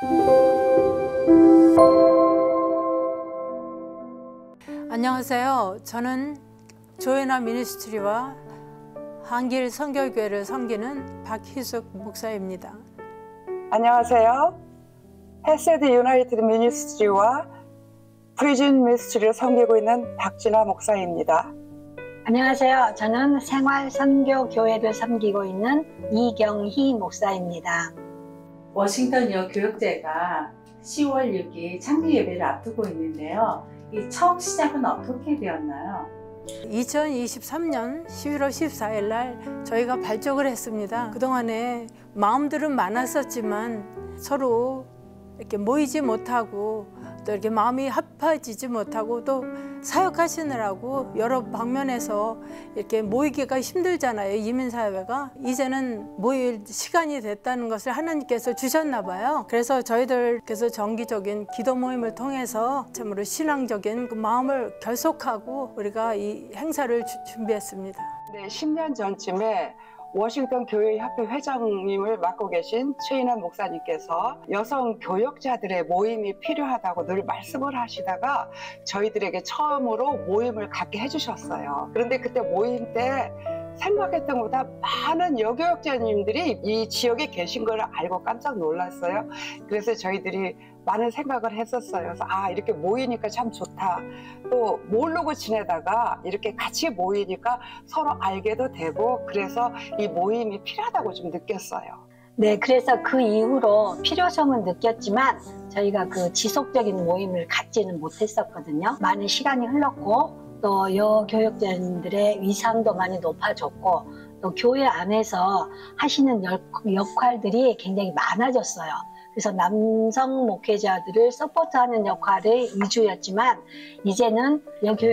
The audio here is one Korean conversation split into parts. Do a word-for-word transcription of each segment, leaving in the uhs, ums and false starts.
안녕하세요. 저는 조혜나 미니스트리와 한길 선교교회를 섬기는 박희숙 목사입니다. 안녕하세요. 헤세드 유나이티드 미니스트리와 프리즌 미니스트리를 섬기고 있는 박진아 목사입니다. 안녕하세요. 저는 생활선교교회를 섬기고 있는 이경희 목사입니다. 워싱턴 여교역제가 시월 육일 창립 예배를 앞두고 있는데요. 이 처음 시작은 어떻게 되었나요? 이천이십삼년 시월월 십사일 날 저희가 발족을 했습니다. 그동안에 마음들은 많았었지만 서로 이렇게 모이지 못하고 또 이렇게 마음이 합해지지 못하고 또 사역하시느라고 여러 방면에서 이렇게 모이기가 힘들잖아요. 이민사회가. 이제는 모일 시간이 됐다는 것을 하나님께서 주셨나 봐요. 그래서 저희들께서 정기적인 기도 모임을 통해서 참으로 신앙적인 그 마음을 결속하고 우리가 이 행사를 주, 준비했습니다. 네, 십 년 전쯤에 워싱턴 교회협회 회장님을 맡고 계신 최인환 목사님께서 여성 교역자들의 모임이 필요하다고 늘 말씀을 하시다가 저희들에게 처음으로 모임을 갖게 해주셨어요. 그런데 그때 모임 때 생각했던 것보다 많은 여교역자님들이 이 지역에 계신 걸 알고 깜짝 놀랐어요. 그래서 저희들이 많은 생각을 했었어요. 그래서 아, 이렇게 모이니까 참 좋다. 또 모르고 지내다가 이렇게 같이 모이니까 서로 알게도 되고, 그래서 이 모임이 필요하다고 좀 느꼈어요. 네, 그래서 그 이후로 필요성은 느꼈지만 저희가 그 지속적인 모임을 갖지는 못했었거든요. 많은 시간이 흘렀고 또 여교역자님들의 위상도 많이 높아졌고 또 교회 안에서 하시는 역할들이 굉장히 많아졌어요. 그래서 남성 목회자들을 서포트하는 역할이 위주였지만 이제는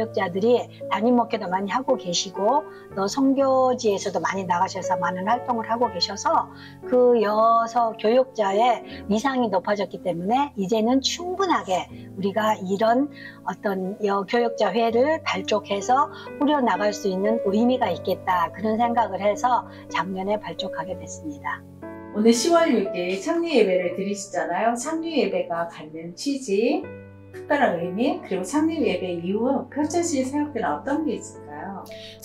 여교역자들이 담임 목회도 많이 하고 계시고 또 선교지에서도 많이 나가셔서 많은 활동을 하고 계셔서 그 여성 교역자의 위상이 높아졌기 때문에 이제는 충분하게 우리가 이런 어떤 여교역자 회를 발족해서 꾸려나갈 수 있는 의미가 있겠다, 그런 생각을 해서 작년에 발족하게 됐습니다. 오늘 시월 육일 창립 예배를 드리시잖아요. 창립 예배가 갖는 취지, 특별한 의미, 그리고 창립 예배 이후 펼쳐질 사역들은 어떤 게 있을까요?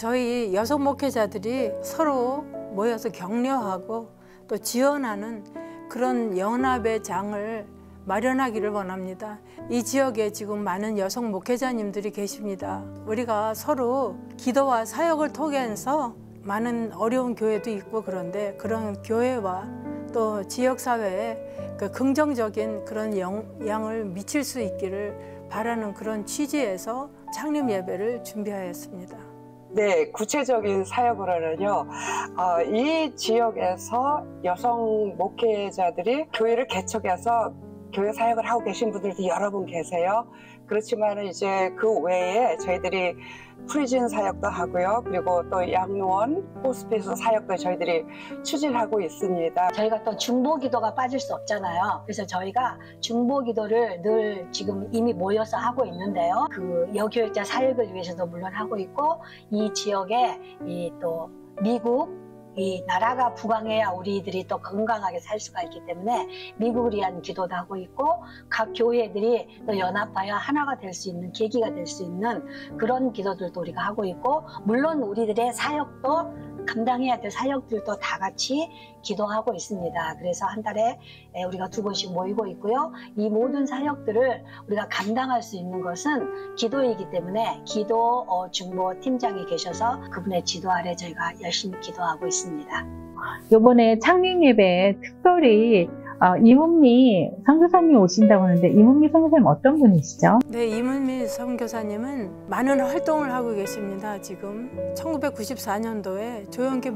저희 여성 목회자들이 서로 모여서 격려하고 또 지원하는 그런 연합의 장을 마련하기를 원합니다. 이 지역에 지금 많은 여성 목회자님들이 계십니다. 우리가 서로 기도와 사역을 통해서 많은 어려운 교회도 있고, 그런데 그런 교회와 또 지역사회에 그 긍정적인 그런 영향을 미칠 수 있기를 바라는 그런 취지에서 창립 예배를 준비하였습니다. 네, 구체적인 사역으로는요, 어, 이 지역에서 여성 목회자들이 교회를 개척해서 교회 사역을 하고 계신 분들도 여러 분 계세요. 그렇지만 이제 그 외에 저희들이 프리즌 사역도 하고요. 그리고 또 양로원, 호스피스 사역도 저희들이 추진하고 있습니다. 저희가 또 중보기도가 빠질 수 없잖아요. 그래서 저희가 중보기도를 늘 지금 이미 모여서 하고 있는데요. 그 여교역자 사역을 위해서도 물론 하고 있고, 이 지역에 이 또 미국, 이 나라가 부강해야 우리들이 또 건강하게 살 수가 있기 때문에 미국을 위한 기도도 하고 있고, 각 교회들이 또 연합하여 하나가 될 수 있는 계기가 될 수 있는 그런 기도들도 우리가 하고 있고, 물론 우리들의 사역도 감당해야 될 사역들도 다 같이 기도하고 있습니다. 그래서 한 달에 우리가 두 번씩 모이고 있고요. 이 모든 사역들을 우리가 감당할 수 있는 것은 기도이기 때문에 기도 중보 팀장이 계셔서 그분의 지도 아래 저희가 열심히 기도하고 있습니다. 이번에 창립 예배에 특별히 어, 이문미 선교사님 오신다고 하는데, 이문미 선교사님 어떤 분이시죠? 네, 이문미 선교사님은 많은 활동을 하고 계십니다. 지금 천구백구십사년도에 조영기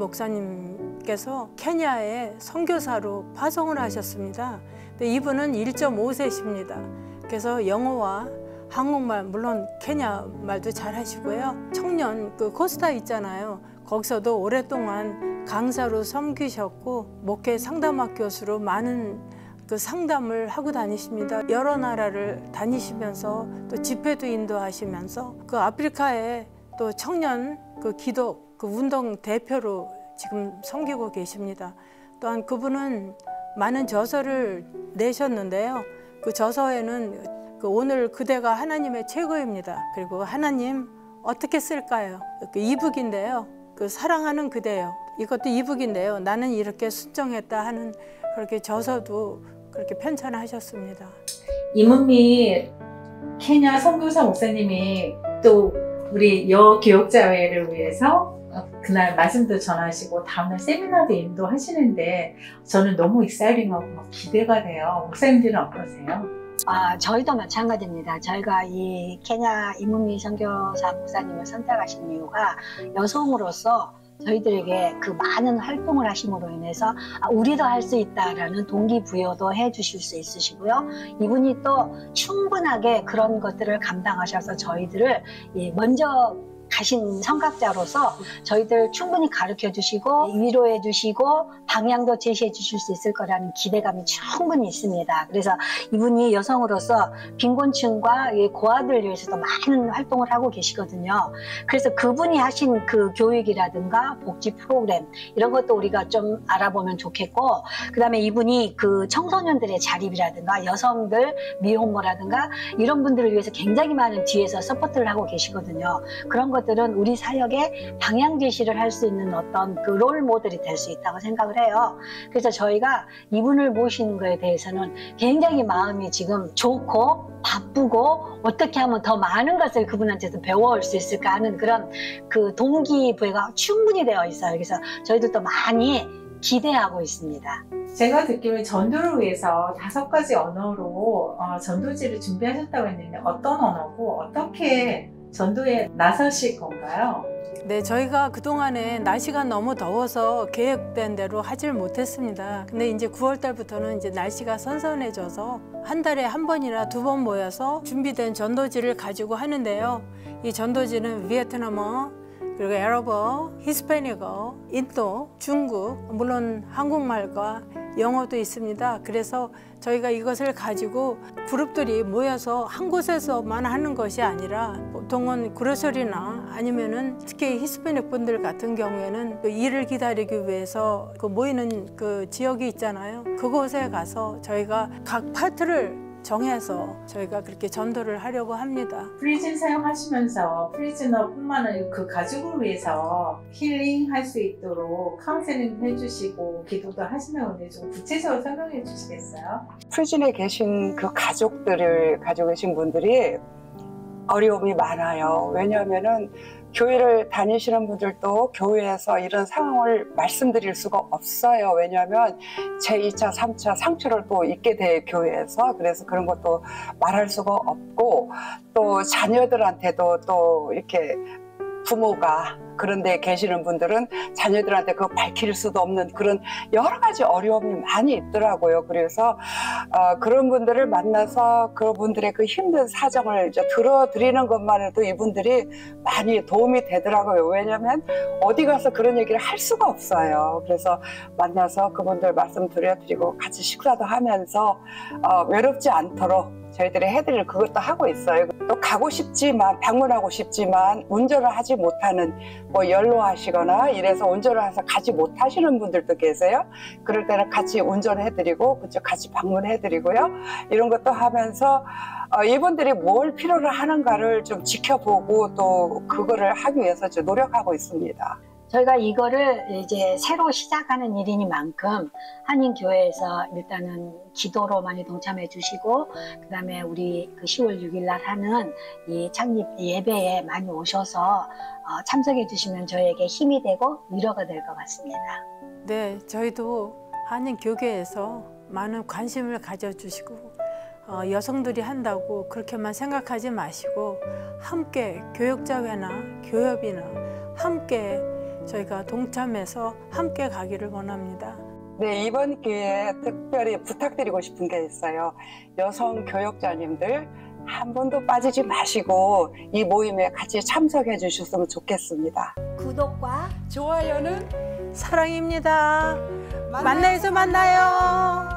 목사님께서 케냐에 선교사로 파송을 하셨습니다. 근데 이분은 일 점 오 세십니다. 그래서 영어와 한국말, 물론 케냐 말도 잘 하시고요. 청년 그 코스타 있잖아요. 거기서도 오랫동안 강사로 섬기셨고 목회 상담학 교수로 많은 그 상담을 하고 다니십니다. 여러 나라를 다니시면서 또 집회도 인도하시면서 그 아프리카에 또 청년 그 기독 그 운동 대표로 지금 섬기고 계십니다. 또한 그분은 많은 저서를 내셨는데요. 그 저서에는 그 오늘 그대가 하나님의 최고입니다. 그리고 하나님 어떻게 쓸까요? 그 이북인데요. 그 사랑하는 그대요. 이것도 이북인데요. 나는 이렇게 순종했다 하는 그렇게 저서도 그렇게 편찬하셨습니다. 이문미 케냐 선교사 목사님이 또 우리 여교역자회를 위해서 그날 말씀도 전하시고 다음날 세미나도 인도하시는데 저는 너무 익사이팅하고 막 기대가 돼요. 목사님들은 어떠세요? 아, 저희도 마찬가지입니다. 저희가 이 케냐 이문미 선교사 목사님을 선택하신 이유가 여성으로서 저희들에게 그 많은 활동을 하심으로 인해서 아, 우리도 할 수 있다라는 동기부여도 해주실 수 있으시고요. 이분이 또 충분하게 그런 것들을 감당하셔서 저희들을 예, 먼저 가신 성각자로서 저희들 충분히 가르쳐 주시고 위로해 주시고 방향도 제시해 주실 수 있을 거라는 기대감이 충분히 있습니다. 그래서 이분이 여성으로서 빈곤층과 고아들을 위해서도 많은 활동을 하고 계시거든요. 그래서 그분이 하신 그 교육이라든가 복지 프로그램 이런 것도 우리가 좀 알아보면 좋겠고, 그 다음에 이분이 그 청소년들의 자립이라든가 여성들 미혼모라든가 이런 분들을 위해서 굉장히 많은 뒤에서 서포트를 하고 계시거든요. 그런 것 들은 우리 사역에 방향 제시를 할 수 있는 어떤 그 롤 모델이 될 수 있다고 생각을 해요. 그래서 저희가 이분을 모시는 거에 대해서는 굉장히 마음이 지금 좋고 바쁘고 어떻게 하면 더 많은 것을 그분한테서 배워올 수 있을까 하는 그런 그 동기부여가 충분히 되어 있어요. 그래서 저희들도 많이 기대하고 있습니다. 제가 듣기로는 전도를 위해서 다섯 가지 언어로 어, 전도지를 준비하셨다고 했는데 어떤 언어고 어떻게 전도에 나서실 건가요? 네, 저희가 그동안에 날씨가 너무 더워서 계획된 대로 하질 못했습니다. 근데 이제 구월 달부터는 이제 날씨가 선선해져서 한 달에 한 번이나 두 번 모여서 준비된 전도지를 가지고 하는데요. 이 전도지는 비에트남어, 그리고 아랍어, 히스패닉어, 인도, 중국, 물론 한국말과 영어도 있습니다. 그래서 저희가 이것을 가지고 그룹들이 모여서 한 곳에서만 하는 것이 아니라 보통은 그로서리나 아니면은 특히 히스패닉 분들 같은 경우에는 그 일을 기다리기 위해서 그 모이는 그 지역이 있잖아요. 그곳에 가서 저희가 각 파트를 정해서 저희가 그렇게 전도를 하려고 합니다. 프리즌 사용하시면서 프리즈너뿐만 아니라 그 가족을 위해서 힐링할 수 있도록 카운셀링 해주시고 기도도 하시는데 좀 구체적으로 설명해 주시겠어요? 프리즌에 계신 그 가족들을 가지고 계신 분들이 어려움이 많아요. 왜냐하면은 교회를 다니시는 분들도 교회에서 이런 상황을 말씀드릴 수가 없어요. 왜냐하면 제이 차, 삼 차 상처를 또 입게 돼 교회에서. 그래서 그런 것도 말할 수가 없고, 또 자녀들한테도 또 이렇게 부모가 그런 데 계시는 분들은 자녀들한테 그거 밝힐 수도 없는 그런 여러 가지 어려움이 많이 있더라고요. 그래서 어, 그런 분들을 만나서 그분들의 그 힘든 사정을 이제 들어드리는 것만으로도 이분들이 많이 도움이 되더라고요. 왜냐하면 어디 가서 그런 얘기를 할 수가 없어요. 그래서 만나서 그분들 말씀 드려드리고 같이 식사도 하면서 어, 외롭지 않도록 저희들이 해드릴 그것도 하고 있어요. 또 가고 싶지만, 방문하고 싶지만 운전을 하지 못하는, 뭐 연로하시거나 이래서 운전을 해서 가지 못하시는 분들도 계세요. 그럴 때는 같이 운전해드리고 그쪽 같이 방문해드리고요. 이런 것도 하면서 어, 이분들이 뭘 필요로 하는가를 좀 지켜보고 또 그거를 하기 위해서 좀 노력하고 있습니다. 저희가 이거를 이제 새로 시작하는 일이니만큼 한인교회에서 일단은 기도로 많이 동참해 주시고, 그 다음에 우리 그 시월 육일 날 하는 이 창립 예배에 많이 오셔서 어, 참석해 주시면 저희에게 힘이 되고 위로가 될 것 같습니다. 네, 저희도 한인교계에서 많은 관심을 가져주시고 어, 여성들이 한다고 그렇게만 생각하지 마시고 함께 교역자회나 교협이나 함께 저희가 동참해서 함께 가기를 원합니다. 네, 이번 기회에 특별히 부탁드리고 싶은 게 있어요. 여성 교역자님들 한 번도 빠지지 마시고 이 모임에 같이 참석해 주셨으면 좋겠습니다. 구독과 좋아요는 사랑입니다. 만나서 만나요.